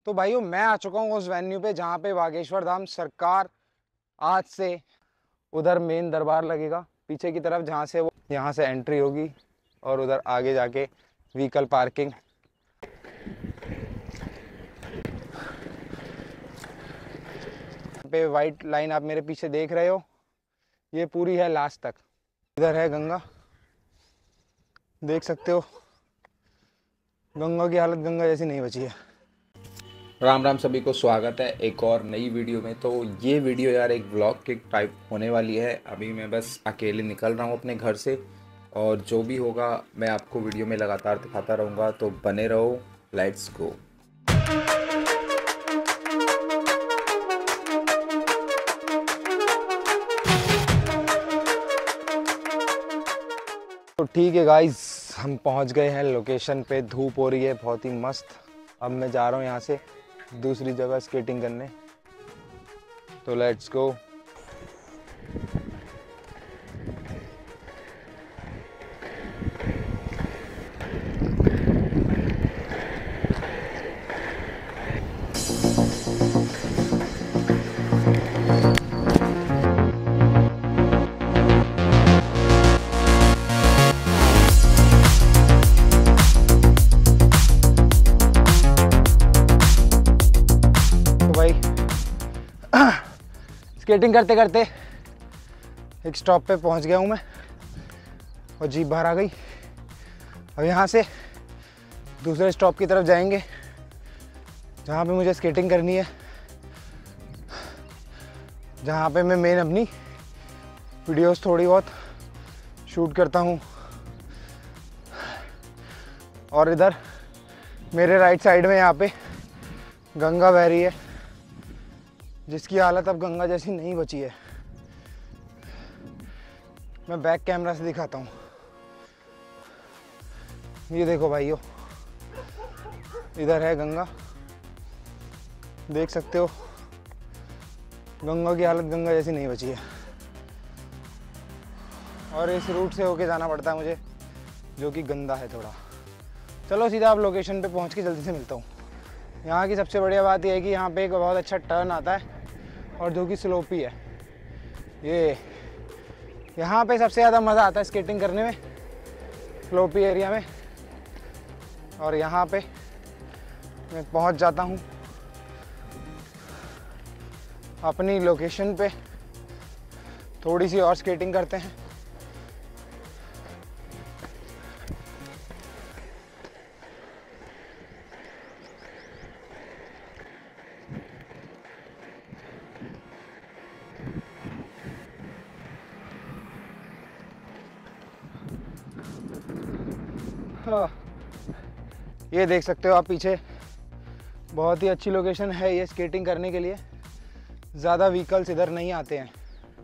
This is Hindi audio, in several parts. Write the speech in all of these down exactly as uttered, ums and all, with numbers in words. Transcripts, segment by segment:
तो भाइयों मैं आ चुका हूँ उस वेन्यू पे जहाँ पे बागेश्वर धाम सरकार आज से उधर मेन दरबार लगेगा पीछे की तरफ, जहाँ से वो यहाँ से एंट्री होगी और उधर आगे जाके व्हीकल पार्किंग। पे वाइट लाइन आप मेरे पीछे देख रहे हो, ये पूरी है लास्ट तक। इधर है गंगा, देख सकते हो गंगा की हालत गंगा जैसी नहीं बची है। राम राम सभी को स्वागत है एक और नई वीडियो में। तो ये वीडियो यार एक व्लॉग के टाइप होने वाली है। अभी मैं बस अकेले निकल रहा हूँ अपने घर से और जो भी होगा मैं आपको वीडियो में लगातार दिखाता रहूँगा, तो बने रहो। Let's go. तो ठीक है गाइस, हम पहुंच गए हैं लोकेशन पे। धूप हो रही है बहुत ही मस्त। अब मैं जा रहा हूँ यहाँ से दूसरी जगह स्केटिंग करने, तो लेट्स गो। स्केटिंग करते करते एक स्टॉप पे पहुंच गया हूं मैं और जीप बाहर आ गई। अब यहाँ से दूसरे स्टॉप की तरफ जाएंगे जहाँ पे मुझे स्केटिंग करनी है, जहाँ पे मैं मेन अपनी वीडियोस थोड़ी बहुत शूट करता हूँ। और इधर मेरे राइट साइड में यहाँ पे गंगा बह रही है, जिसकी हालत अब गंगा जैसी नहीं बची है। मैं बैक कैमरा से दिखाता हूँ। ये देखो भाइयों, इधर है गंगा, देख सकते हो गंगा की हालत गंगा जैसी नहीं बची है। और इस रूट से होके जाना पड़ता है मुझे, जो कि गंदा है थोड़ा। चलो सीधा आप लोकेशन पे पहुँच के जल्दी से मिलता हूँ। यहाँ की सबसे बढ़िया बात यह है कि यहाँ पे एक बहुत अच्छा टर्न आता है और जो कि स्लोपी है। ये यहाँ पे सबसे ज़्यादा मज़ा आता है स्केटिंग करने में, स्लोपी एरिया में। और यहाँ पे मैं पहुँच जाता हूँ अपनी लोकेशन पे। थोड़ी सी और स्केटिंग करते हैं। ये देख सकते हो आप पीछे, बहुत ही अच्छी लोकेशन है ये स्केटिंग करने के लिए। ज़्यादा व्हीकल्स इधर नहीं आते हैं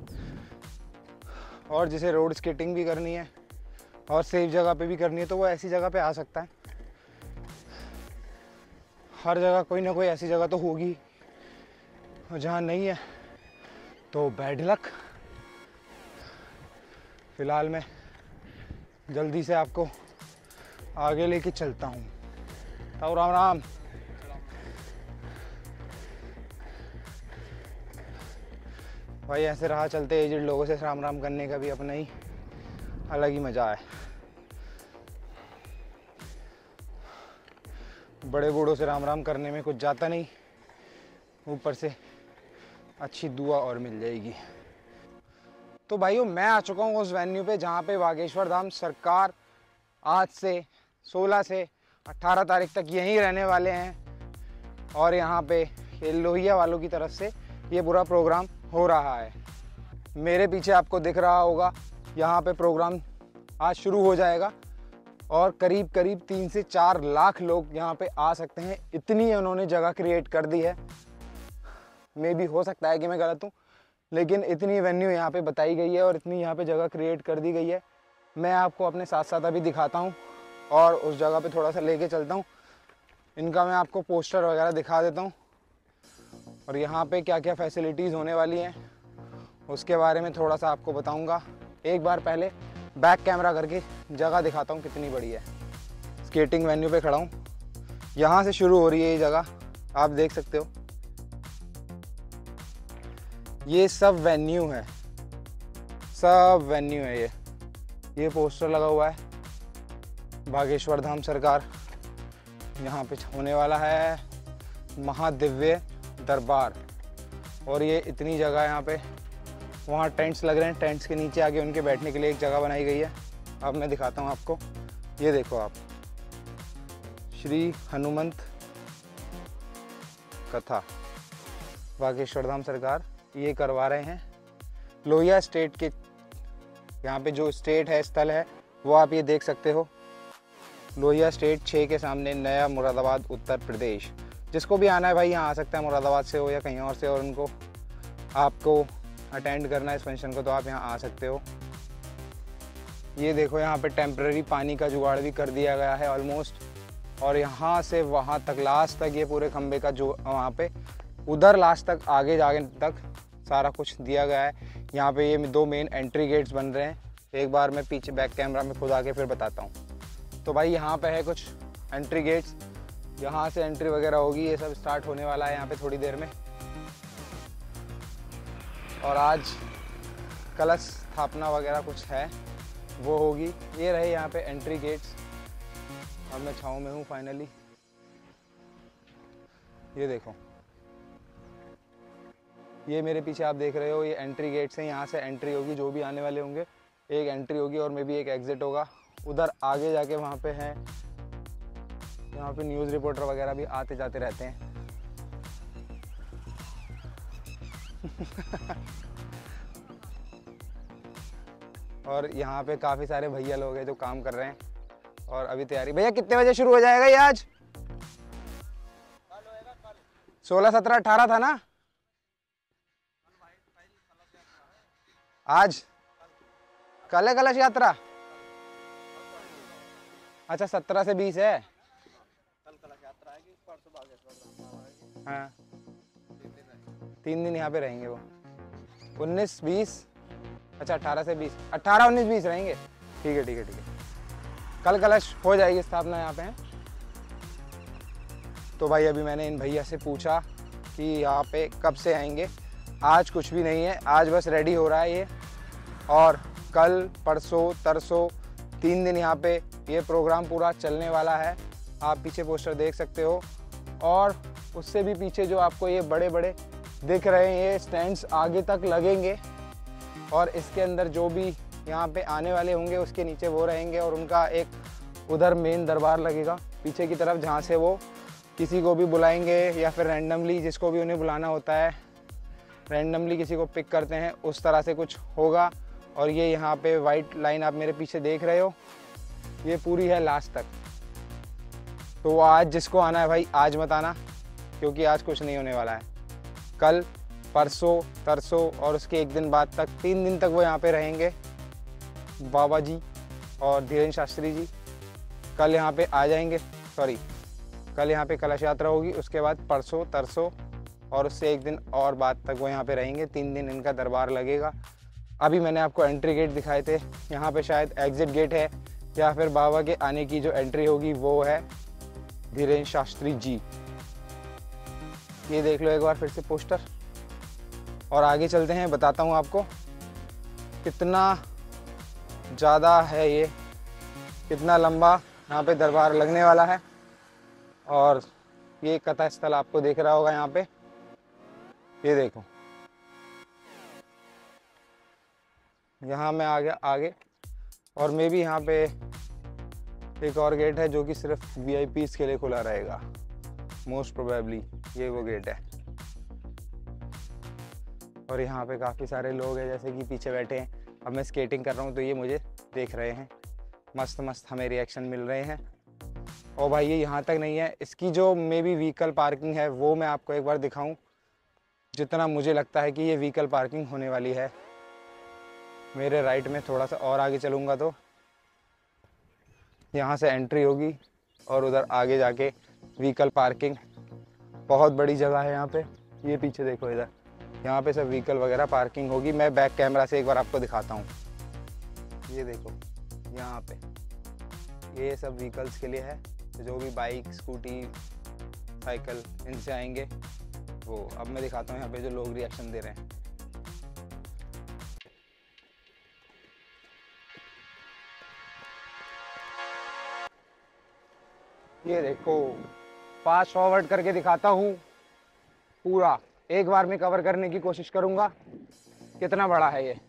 और जिसे रोड स्केटिंग भी करनी है और सेफ जगह पे भी करनी है तो वो ऐसी जगह पे आ सकता है। हर जगह कोई ना कोई ऐसी जगह तो होगी, और जहाँ नहीं है तो बैड लक। फिलहाल मैं जल्दी से आपको आगे लेके चलता हूँ। ताऊ राम राम। भाई ऐसे राह चलते एजेड लोगों से राम राम करने का भी अपना ही अलग ही मज़ा है। बड़े बूढ़ों से राम राम करने में कुछ जाता नहीं, ऊपर से अच्छी दुआ और मिल जाएगी। तो भाइयों मैं आ चुका हूँ उस वेन्यू पे जहाँ पे बागेश्वर धाम सरकार आज से सोलह से अठारह तारीख तक यहीं रहने वाले हैं। और यहाँ पे लोहिया वालों की तरफ से ये पूरा प्रोग्राम हो रहा है। मेरे पीछे आपको दिख रहा होगा, यहाँ पे प्रोग्राम आज शुरू हो जाएगा और करीब करीब तीन से चार लाख लोग यहाँ पे आ सकते हैं। इतनी उन्होंने जगह क्रिएट कर दी है। मे भी हो सकता है कि मैं गलत हूँ, लेकिन इतनी वेन्यू यहाँ पे बताई गई है और इतनी यहाँ पे जगह क्रिएट कर दी गई है। मैं आपको अपने साथ साथ अभी दिखाता हूँ और उस जगह पे थोड़ा सा लेके चलता हूँ। इनका मैं आपको पोस्टर वगैरह दिखा देता हूँ और यहाँ पे क्या क्या फैसिलिटीज़ होने वाली हैं उसके बारे में थोड़ा सा आपको बताऊँगा। एक बार पहले बैक कैमरा करके जगह दिखाता हूँ कितनी बड़ी है। स्केटिंग वेन्यू पे खड़ा हूँ, यहाँ से शुरू हो रही है ये जगह आप देख सकते हो, ये सब वेन्यू है, सब वेन्यू है। ये ये पोस्टर लगा हुआ है बागेश्वर धाम सरकार, यहाँ पे होने वाला है महादिव्य दरबार। और ये इतनी जगह यहाँ पे, वहाँ टेंट्स लग रहे हैं, टेंट्स के नीचे आगे उनके बैठने के लिए एक जगह बनाई गई है। अब मैं दिखाता हूँ आपको, ये देखो आप, श्री हनुमंत कथा बागेश्वर धाम सरकार ये करवा रहे हैं। लोहिया स्टेट के, यहाँ पे जो स्टेट है, स्थल है, वो आप ये देख सकते हो, लोहिया स्टेट छः के सामने, नया मुरादाबाद, उत्तर प्रदेश। जिसको भी आना है भाई यहाँ आ सकता है, मुरादाबाद से हो या कहीं और से, और उनको आपको अटेंड करना है इस फंक्शन को, तो आप यहाँ आ सकते हो। ये देखो यहाँ पे टेम्पररी पानी का जुगाड़ भी कर दिया गया है ऑलमोस्ट, और यहाँ से वहाँ तक लास्ट तक ये पूरे खंबे का जो वहाँ पे उधर लास्ट तक आगे जाने तक सारा कुछ दिया गया है। यहाँ पे ये दो मेन एंट्री गेट्स बन रहे हैं, एक बार मैं पीछे बैक कैमरा में खुद आके फिर बताता हूँ। तो भाई यहाँ पे है कुछ एंट्री गेट्स, यहाँ से एंट्री वगैरह होगी, ये सब स्टार्ट होने वाला है यहाँ पे थोड़ी देर में। और आज कलश स्थापना वगैरह कुछ है, वो होगी। ये रहे यहाँ पे एंट्री गेट्स, और मैं छाँव में हूँ फाइनली। ये देखो, ये मेरे पीछे आप देख रहे हो, ये एंट्री गेट्स हैं, यहाँ से एंट्री होगी, जो भी आने वाले होंगे एक एंट्री होगी और मे भी एक एग्जिट होगा। उधर आगे जाके वहाँ पे हैं, यहाँ पे न्यूज़ रिपोर्टर वगैरह भी आते जाते रहते हैं। और यहाँ पे काफ़ी सारे भैया लोग हैं जो काम कर रहे हैं, और अभी तैयारी। भैया कितने बजे शुरू हो जाएगा ये आज? सोलह सत्रह अठारह था ना आज? कल है कलश यात्रा? अच्छा, सत्रह से बीस है। कल कलश यात्रा आएगी, परसों बागेश्वर। हाँ, तीन दिन यहाँ पे रहेंगे वो, उन्नीस बीस, अच्छा अठारह से बीस, अठारह उन्नीस बीस रहेंगे। ठीक है ठीक है ठीक है, कल कलश हो जाएगी स्थापना यहाँ पे है। तो भाई अभी मैंने इन भैया से पूछा कि यहाँ पे कब से आएंगे। आज कुछ भी नहीं है, आज बस रेडी हो रहा है ये, और कल परसों तरसों तीन दिन यहाँ पे ये प्रोग्राम पूरा चलने वाला है। आप पीछे पोस्टर देख सकते हो, और उससे भी पीछे जो आपको ये बड़े बड़े दिख रहे हैं ये स्टैंड्स आगे तक लगेंगे, और इसके अंदर जो भी यहाँ पे आने वाले होंगे उसके नीचे वो रहेंगे, और उनका एक उधर मेन दरबार लगेगा पीछे की तरफ, जहाँ से वो किसी को भी बुलाएंगे या फिर रैंडमली जिसको भी उन्हें बुलाना होता है रैंडमली किसी को पिक करते हैं, उस तरह से कुछ होगा। और ये यहाँ पे वाइट लाइन आप मेरे पीछे देख रहे हो, ये पूरी है लास्ट तक। तो आज जिसको आना है भाई आज मत आना, क्योंकि आज कुछ नहीं होने वाला है। कल परसों तरसों और उसके एक दिन बाद तक, तीन दिन तक वो यहाँ पे रहेंगे बाबा जी और धीरेन्द्र शास्त्री जी। कल यहाँ पे आ जाएंगे, सॉरी कल यहाँ पे कलश यात्रा होगी, उसके बाद परसों तरसों और उससे एक दिन और बाद तक वो यहाँ पे रहेंगे। तीन दिन इनका दरबार लगेगा। अभी मैंने आपको एंट्री गेट दिखाए थे, यहाँ पे शायद एग्जिट गेट है, या फिर बाबा के आने की जो एंट्री होगी वो है धीरेन्द्र शास्त्री जी। ये देख लो एक बार फिर से पोस्टर, और आगे चलते हैं, बताता हूँ आपको कितना ज़्यादा है ये, कितना लंबा यहाँ पे दरबार लगने वाला है। और ये कथा स्थल आपको देख रहा होगा यहाँ पे, ये देखो यहाँ मैं आ गया आगे, और मे भी यहाँ पे एक और गेट है जो कि सिर्फ वी आई पीज़ के लिए खुला रहेगा, मोस्ट प्रोबेबली ये वो गेट है। और यहाँ पे काफ़ी सारे लोग हैं जैसे कि पीछे बैठे हैं। अब मैं स्केटिंग कर रहा हूँ तो ये मुझे देख रहे हैं, मस्त मस्त हमें रिएक्शन मिल रहे हैं। और भाई ये यहाँ तक नहीं है, इसकी जो मे बी व्हीकल पार्किंग है वो मैं आपको एक बार दिखाऊं, जितना मुझे लगता है कि ये व्हीकल पार्किंग होने वाली है। मेरे राइट में थोड़ा सा और आगे चलूँगा तो यहाँ से एंट्री होगी, और उधर आगे जाके व्हीकल पार्किंग, बहुत बड़ी जगह है यहाँ पे। ये पीछे देखो, इधर यहाँ पे सब व्हीकल वगैरह पार्किंग होगी। मैं बैक कैमरा से एक बार आपको दिखाता हूँ। ये देखो यहाँ पे ये सब व्हीकल्स के लिए है, जो भी बाइक स्कूटी साइकिल, इनसे आएंगे वो। अब मैं दिखाता हूँ यहाँ पे जो लोग रिएक्शन दे रहे हैं। ये देखो, फास्ट फॉरवर्ड करके दिखाता हूँ पूरा, एक बार में कवर करने की कोशिश करूँगा। कितना बड़ा है ये।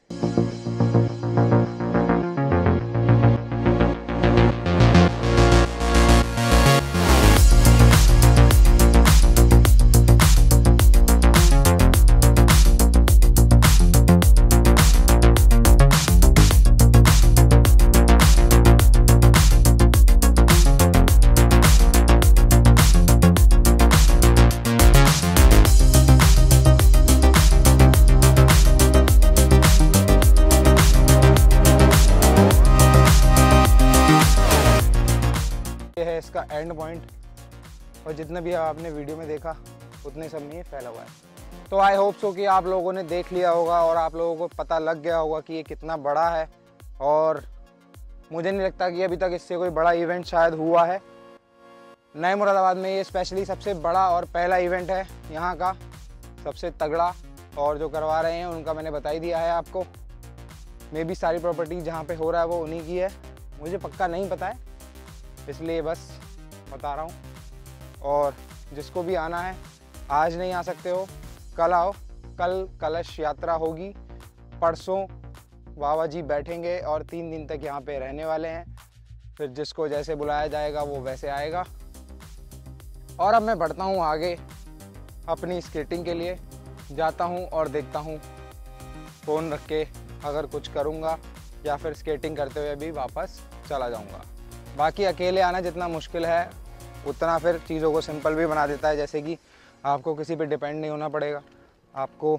है इसका एंड पॉइंट, और जितना भी आपने वीडियो में देखा उतने सब में ये फैला हुआ है। तो आई होप सो कि आप लोगों ने देख लिया होगा और आप लोगों को पता लग गया होगा कि ये कितना बड़ा है। और मुझे नहीं लगता कि अभी तक इससे कोई बड़ा इवेंट शायद हुआ है। नए मुरादाबाद में ये स्पेशली सबसे बड़ा और पहला इवेंट है यहाँ का, सबसे तगड़ा। और जो करवा रहे हैं उनका मैंने बता ही दिया है आपको। मे भी सारी प्रॉपर्टी जहाँ पे हो रहा है वो उन्हीं की है, मुझे पक्का नहीं पता है, इसलिए बस बता रहा हूँ। और जिसको भी आना है, आज नहीं आ सकते हो, कल आओ। कल कलश यात्रा होगी, परसों बाबा जी बैठेंगे और तीन दिन तक यहाँ पे रहने वाले हैं। फिर जिसको जैसे बुलाया जाएगा वो वैसे आएगा। और अब मैं बढ़ता हूँ आगे अपनी स्केटिंग के लिए, जाता हूँ और देखता हूँ फ़ोन रख के अगर कुछ करूँगा या फिर स्केटिंग करते हुए भी वापस चला जाऊँगा। बाकी अकेले आना जितना मुश्किल है उतना फिर चीज़ों को सिंपल भी बना देता है। जैसे कि आपको किसी पे डिपेंड नहीं होना पड़ेगा, आपको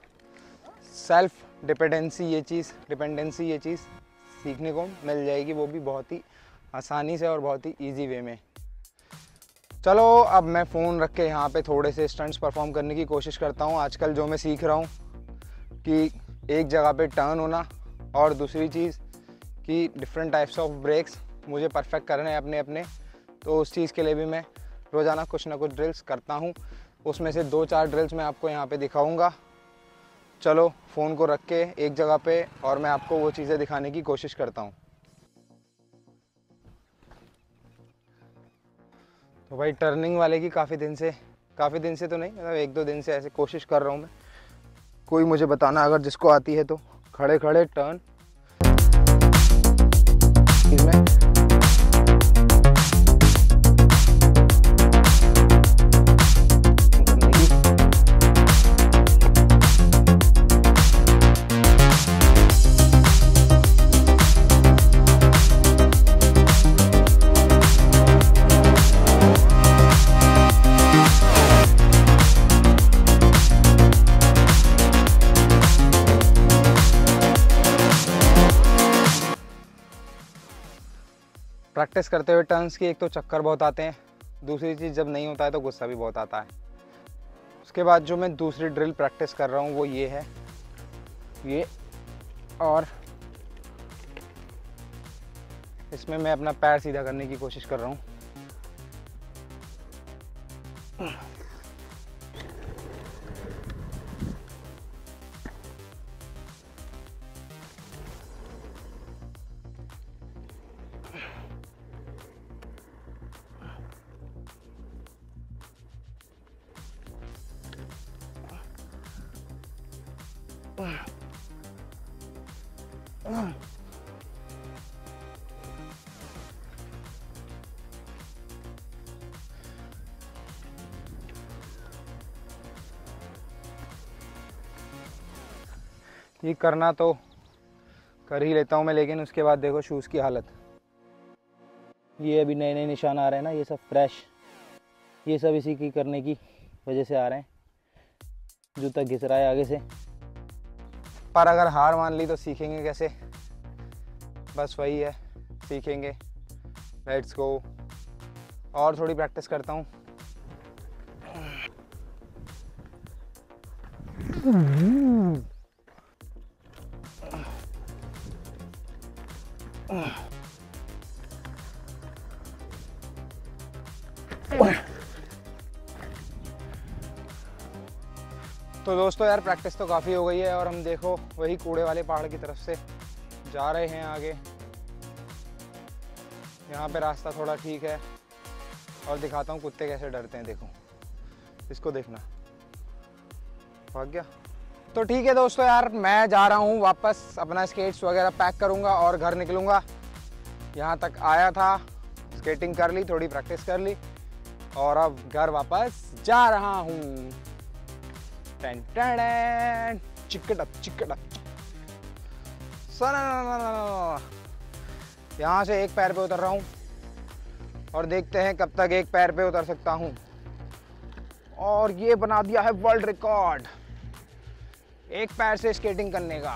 सेल्फ डिपेंडेंसी ये चीज़ डिपेंडेंसी ये चीज़ सीखने को मिल जाएगी, वो भी बहुत ही आसानी से और बहुत ही इजी वे में। चलो अब मैं फ़ोन रख के यहाँ पे थोड़े से स्टंट्स परफॉर्म करने की कोशिश करता हूँ। आजकल जो मैं सीख रहा हूँ कि एक जगह पे टर्न होना, और दूसरी चीज़ कि डिफरेंट टाइप्स ऑफ ब्रेक्स मुझे परफेक्ट करने हैं अपने अपने। तो उस चीज़ के लिए भी मैं रोज़ाना कुछ ना कुछ ड्रिल्स करता हूँ। उसमें से दो चार ड्रिल्स मैं आपको यहाँ पे दिखाऊंगा। चलो फ़ोन को रख के एक जगह पे और मैं आपको वो चीज़ें दिखाने की कोशिश करता हूँ। तो भाई टर्निंग वाले की काफ़ी दिन से काफ़ी दिन से तो नहीं, मतलब एक दो दिन से ऐसे कोशिश कर रहा हूँ मैं। कोई मुझे बताना अगर जिसको आती है तो। खड़े खड़े टर्न इसमें प्रैक्टिस करते हुए टर्न्स की एक तो चक्कर बहुत आते हैं, दूसरी चीज़ जब नहीं होता है तो गुस्सा भी बहुत आता है। उसके बाद जो मैं दूसरी ड्रिल प्रैक्टिस कर रहा हूँ वो ये है, ये, और इसमें मैं अपना पैर सीधा करने की कोशिश कर रहा हूँ। ये करना तो कर ही लेता हूँ मैं, लेकिन उसके बाद देखो शूज़ की हालत। ये अभी नए नए निशान आ रहे हैं ना, ये सब फ्रेश, ये सब इसी की करने की वजह से आ रहे हैं। जूता घिस रहा है आगे से। पर अगर हार मान ली तो सीखेंगे कैसे, बस वही है, सीखेंगे। Let's go. और थोड़ी प्रैक्टिस करता हूँ। तो दोस्तों यार प्रैक्टिस तो काफ़ी हो गई है और हम देखो वही कूड़े वाले पहाड़ की तरफ से जा रहे हैं आगे। यहाँ पे रास्ता थोड़ा ठीक है और दिखाता हूँ कुत्ते कैसे डरते हैं। देखो इसको, देखना भाग गया। तो ठीक है दोस्तों यार, मैं जा रहा हूँ वापस, अपना स्केट्स वगैरह पैक करूँगा और घर निकलूँगा। यहाँ तक आया था, स्केटिंग कर ली, थोड़ी प्रैक्टिस कर ली और अब घर वापस जा रहा हूँ। चिकटप चिकटप यहाँ से एक पैर पे उतर रहा हूँ और देखते हैं कब तक एक पैर पे उतर सकता हूँ। और ये बना दिया है वर्ल्ड रिकॉर्ड, एक पैर से स्केटिंग करने का।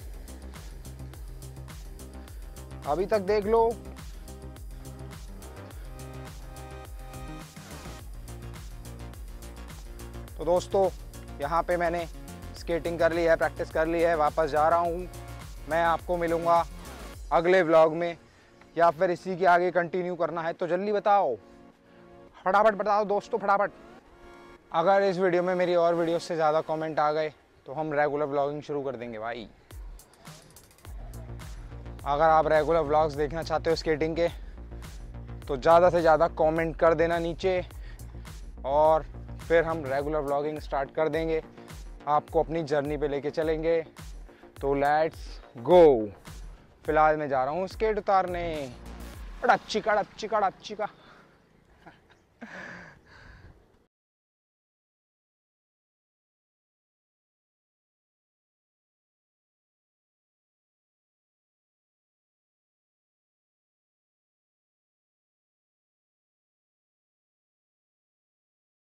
अभी तक देख लो। तो दोस्तों यहाँ पे मैंने स्केटिंग कर ली है, प्रैक्टिस कर ली है, वापस जा रहा हूँ। मैं आपको मिलूँगा अगले व्लॉग में, या फिर इसी के आगे कंटिन्यू करना है तो जल्दी बताओ, फटाफट बताओ दोस्तों, फटाफट। अगर इस वीडियो में मेरी और वीडियो से ज़्यादा कमेंट आ गए तो हम रेगुलर व्लॉगिंग शुरू कर देंगे भाई। अगर आप रेगुलर व्लॉग्स देखना चाहते हो स्केटिंग के तो ज़्यादा से ज़्यादा कमेंट कर देना नीचे और फिर हम रेगुलर व्लॉगिंग स्टार्ट कर देंगे, आपको अपनी जर्नी पे लेके चलेंगे। तो लेट्स गो। फिलहाल मैं जा रहा हूँ स्केट उतारने। चिका चिका चिका।